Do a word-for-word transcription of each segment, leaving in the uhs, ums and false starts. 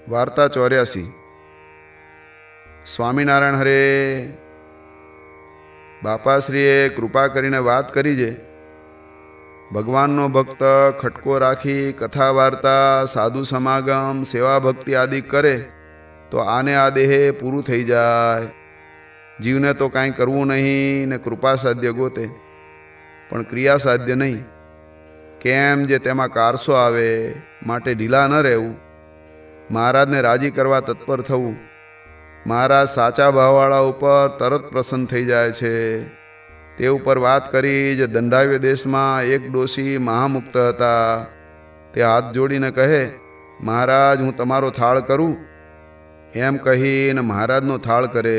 वार्ता चौर्यासी। स्वामीनारायण हरे। बापाश्रीए कृपा करीने वात करी जे भगवाननो भक्त खटको राखी कथा वार्ता साधु समागम सेवा भक्ति आदि करे तो आने आ देहे पूरू थई जाय। जीवने तो कांई करवू नहीं ने कृपा साध्य गोते पण क्रिया साध्य नहीं। केम जे तेमा कारसो आवे माटे ढीला न रहेवू। महाराज ने राजी करवा तत्पर थवू। महाराज साचा भाववाळा उपर तरत प्रसन्न थई जाय छे। ते उपर वात करी जे दंडाव्य देश में एक डोशी महामुक्त हता। ते हाथ जोड़ीने कहे, महाराज हूँ तमारो थाळ करूँ। एम कहीने महाराजनो थाळ करे।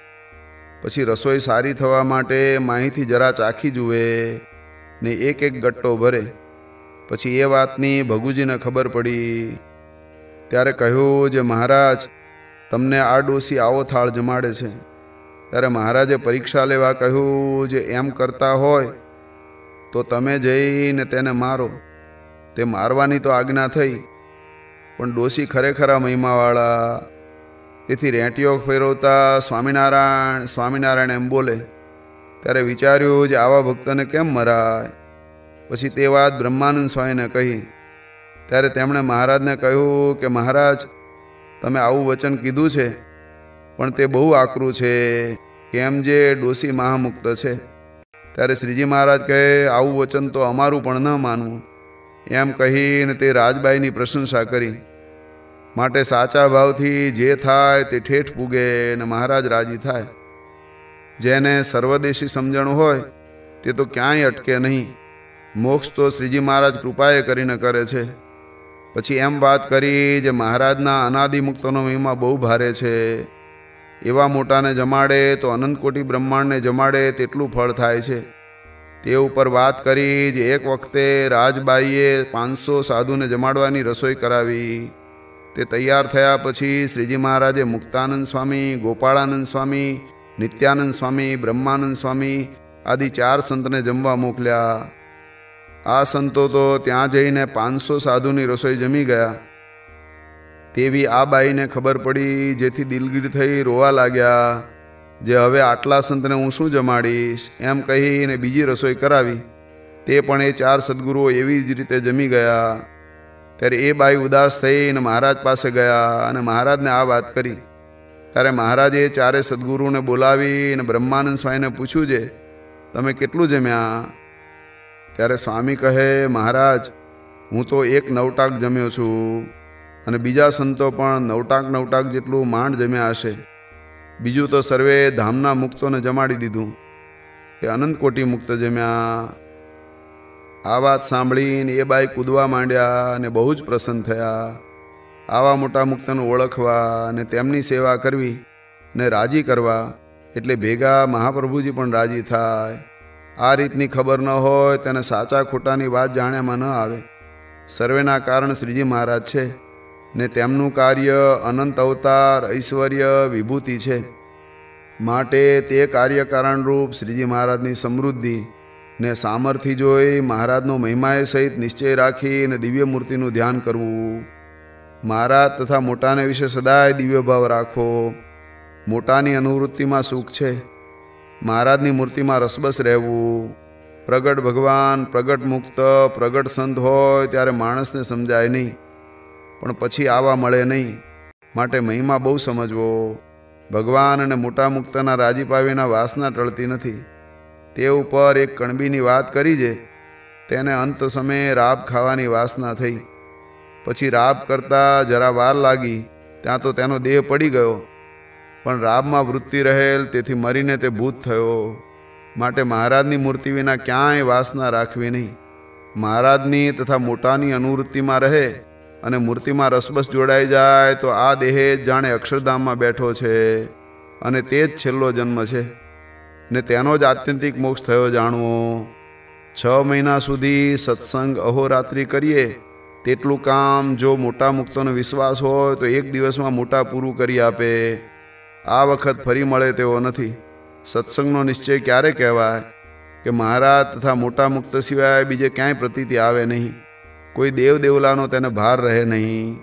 पछी रसोई सारी थवा माटे माहीथी जरा चाखी जुए ने एक एक गट्टो भरे। पछी ए वातनी भगुजीने खबर पड़ी। त्यारे कह्युं जे महाराज तमने आ डोसी आवो थाळ जमाड़े छे। त्यारे महाराजे परीक्षा लेवा कह्युं जे एम करता होय तो तमे जईने तेने मारो। ते मारवानी तो आज्ञा थई पण डोसी खरेखरा महिमावाळा। तेथी रेंटियो फेरवता स्वामीनारायण स्वामीनारायण एम बोले। त्यारे विचार्युं जे आवा भक्तने केम मराय। पछी ते वात ब्रह्मानंद स्वामीने कही। त्यारे तेमणे महाराजने कह्युं के महाराज तमे आवुं वचन कीधुं छे पण ते बहु आकरू छे केम जे डोसी महामुक्त छे। त्यारे श्रीजी महाराज कहे आवुं वचन तो अमारुं पण न मानवुं। एम कहीने ते राजबाईनी प्रशंसा करी। माटे साचा भावथी जे थाय ते ठेठ पूगे ने महाराज राजी थाय। जेने सर्वदेशी समजण होय ते तो क्यांय अटके नहीं। मोक्ष तो श्रीजी महाराज कृपाए करीने करे छे। पछी एम बात करी जे महाराजना अनादि मुक्तनो महिमा बहु भारे छे। एवा मोटाने जमाड़े तो अनंत कोटी ब्रह्मांड ने जमाड़े तेटलू फल थाय छे। ते उपर बात करी जे एक वखते राजबाईए पांच सौ साधु ने जमाड़वानी रसोई करावी। ते तैयार थया पछी श्रीजी महाराजे मुक्तानंद स्वामी, गोपाळानंद स्वामी, नित्यानंद स्वामी, ब्रह्मानंद स्वामी आदि चार संतने जमवा मोकल्या। आ संतो तो त्यां जईने पांच सौ साधुनी रसोई जमी गया। तेवी आ बाईने खबर पड़ी जेथी दिलगीर थई रोवा लाग्या जे हवे आटला संतने हूँ शुं जमाड़ीश। एम कहीने बीजी रसोई करावी। ते पण ए चार सद्गुरुओ एवी ज रीते जमी गया। त्यारे ए बाई उदास थईने महाराज पासे गया अने महाराजने आ वात करी। त्यारे महाराजे चारे सद्गुरुने बोलावीने ब्रह्मानंद स्वामीने पूछ्युं जे तमे केटલું जम्या। त्यारे स्वामी कहे महाराज हूँ तो एक नवटाक जम्यो छूं अने बीजा संतो पण नवटाक नवटाक जेटલું માંડ जम्या हशे। बीजू तो सर्वे धामना मुक्तोने जमाड़ी दीधुं के अनंत कोटी मुक्त जम्या। आ वात सांभळीने ए बाई कूदवा मांड्या अने बहु ज प्रसन्न थया। आवा मोटा मुक्तने ओळखवा अने तेमनी सेवा करवी ने राजी करवा एटले भेगा महाप्रभुजी पण राजी थाय। आ रीतनी खबर न होय तेने साचा खोटानी वात जाण्यामां न आवे। सर्वेना कारण श्रीजी महाराज छे ने तेमनुं कार्य अनंत अवतार ऐश्वर्य विभूति छे। माटे ते कार्य कारण रूप श्रीजी महाराजनी समृद्धि ने सामर्थ्य जोई महाराजनो महिमाए सहित निश्चय राखी ने दिव्य मूर्तिनुं ध्यान करवुं। महाराज तथा मोटाने विषे सदाय दिव्य भाव राखो। मोटानी अनुवृत्ति में सुख छे। महाराजनी मूर्ति में रसबस रहेवुं। प्रगट भगवान प्रगट मुक्त प्रगट संत होय त्यारे माणसने समजाय नहीं पण पछी आवा मळे नहीं। माटे महिमा बहु समजवो। भगवान अने मोटा मुक्तना राजीपा विना वासना टळती नथी। ते उपर एक कणबीनी वात करी जे तेने अंत समय राब खावानी वासना थई। पछी राब करता जरा वार लागी त्यां तो तेनो देह पड़ी गयो पण राब में वृत्ति रहेल तेथी मरीने ते भूत थयो। माटे महाराजनी मूर्ति विना क्यांय वासना राखवी नहीं। महाराजनी तथा मोटानी अनुवृत्ति में रहे अने मूर्ति में रसबस जोड़ाई जाए तो आ देहे जाणे अक्षरधाम में बैठो छे अने तेज छेल्लो जन्म छे ने तेनो ज आत्यंतिक मोक्ष थयो जाणवो। छ महीना सुधी सत्संग अहोरात्रि करीए तेटलुं काम जो मोटा मुक्तोनो विश्वास होय तो एक दिवस में मोटा पूरुं करी आपे। आ वखत फरी मळे तेवो नथी। सत्संगनो निश्चय क्यारे कहेवाय के महाराज तथा मोटा मुक्त सिवाय बीजे क्यांय प्रतीति आवे नहीं। कोई देव देवलानो तेने भार रहे नहीं।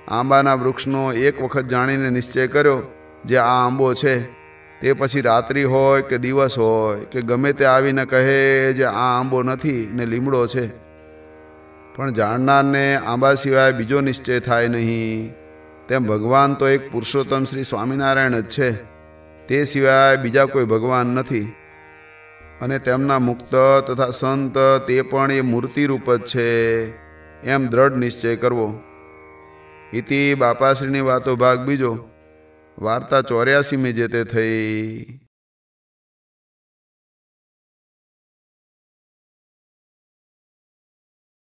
આંબાના વૃક્ષનો એક વખત જાણીને નિશ્ચય કર્યો જે આ આંબો છે, તે પછી રાત્રિ હોય કે દિવસ હોય કે ગમે તે આવીને કહે જે આ આંબો નથી ને લીમડો છે, પણ જાણનારને આંબા સિવાય બીજો નિશ્ચય થાય નહીં. તેમ ભગવાન તો એક પુરુષોત્તમ શ્રી સ્વામિનારાયણ જ છે, તે સિવાય બીજા કોઈ ભગવાન નથી. અને તેમના મુક્ત તથા સંત તે પણ એ મૂર્તિરૂપ જ છે એમ દ્રઢ નિશ્ચય કરવો. ઇતિ બાપાશ્રીની વાતો ભાગ બીજો. વાર્તા ચોર્યાસીમી જે તે થઈ.